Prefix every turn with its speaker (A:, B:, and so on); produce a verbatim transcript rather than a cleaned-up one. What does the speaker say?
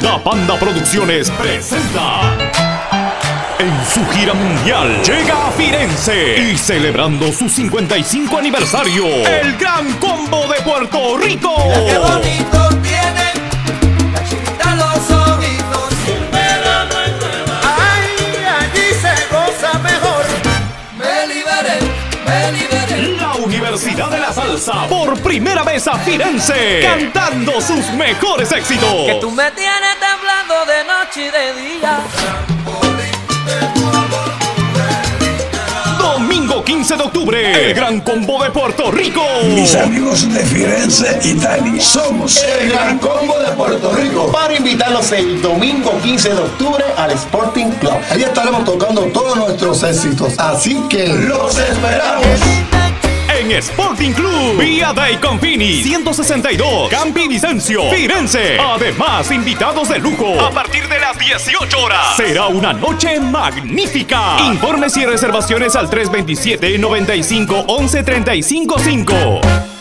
A: La Panda Producciones presenta en su gira mundial llega a Firenze y celebrando su cincuenta y cinco aniversario, el Gran Combo de Puerto Rico.
B: Mira qué bonito tiene la chinita los ojitos. Ay, allí se goza mejor. Me liberé, me liberé.
A: La Universidad de la Salsa por primera vez a Firenze, cantando sus mejores éxitos.
B: Que tú me tienes temblando de noche y de día.
A: Domingo quince de octubre, el Gran Combo de Puerto Rico.
C: Mis amigos de Firenze, Italia, somos
D: el Gran Combo de Puerto Rico, para invitarlos el domingo quince de octubre al Sporting Club. Ahí estaremos tocando todos nuestros éxitos, así que los esperamos.
A: En Sporting Club, Via Dei Confini, ciento sesenta y dos, Campi Vicencio, Firenze. Además, invitados de lujo a partir de las dieciocho horas. Será una noche magnífica. Informes y reservaciones al tres dos siete, nueve cinco, uno uno, tres cinco cinco.